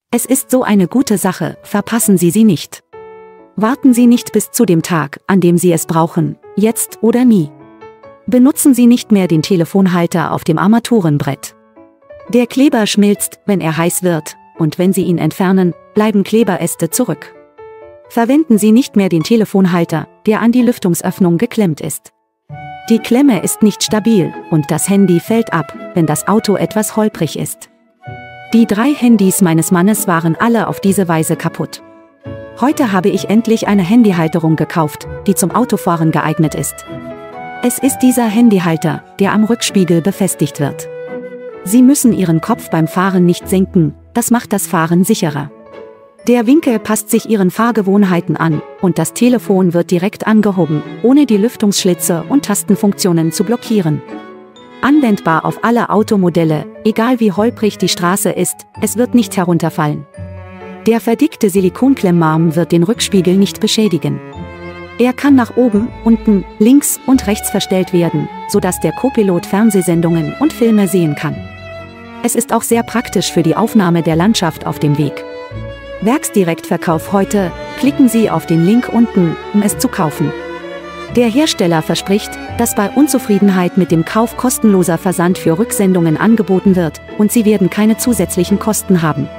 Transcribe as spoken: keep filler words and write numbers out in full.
Es ist so eine gute Sache, verpassen Sie sie nicht. Warten Sie nicht bis zu dem Tag, an dem Sie es brauchen, jetzt oder nie. Benutzen Sie nicht mehr den Telefonhalter auf dem Armaturenbrett. Der Kleber schmilzt, wenn er heiß wird, und wenn Sie ihn entfernen, bleiben Kleberäste zurück. Verwenden Sie nicht mehr den Telefonhalter, der an die Lüftungsöffnung geklemmt ist. Die Klemme ist nicht stabil und das Handy fällt ab, wenn das Auto etwas holprig ist. Die drei Handys meines Mannes waren alle auf diese Weise kaputt. Heute habe ich endlich eine Handyhalterung gekauft, die zum Autofahren geeignet ist. Es ist dieser Handyhalter, der am Rückspiegel befestigt wird. Sie müssen Ihren Kopf beim Fahren nicht senken, das macht das Fahren sicherer. Der Winkel passt sich Ihren Fahrgewohnheiten an, und das Telefon wird direkt angehoben, ohne die Lüftungsschlitze und Tastenfunktionen zu blockieren. Anwendbar auf alle Automodelle, egal wie holprig die Straße ist, es wird nicht herunterfallen. Der verdickte Silikonklemmarm wird den Rückspiegel nicht beschädigen. Er kann nach oben, unten, links und rechts verstellt werden, sodass der Co-Pilot Fernsehsendungen und Filme sehen kann. Es ist auch sehr praktisch für die Aufnahme der Landschaft auf dem Weg. Werksdirektverkauf heute, klicken Sie auf den Link unten, um es zu kaufen. Der Hersteller verspricht, dass bei Unzufriedenheit mit dem Kauf kostenloser Versand für Rücksendungen angeboten wird, und Sie werden keine zusätzlichen Kosten haben.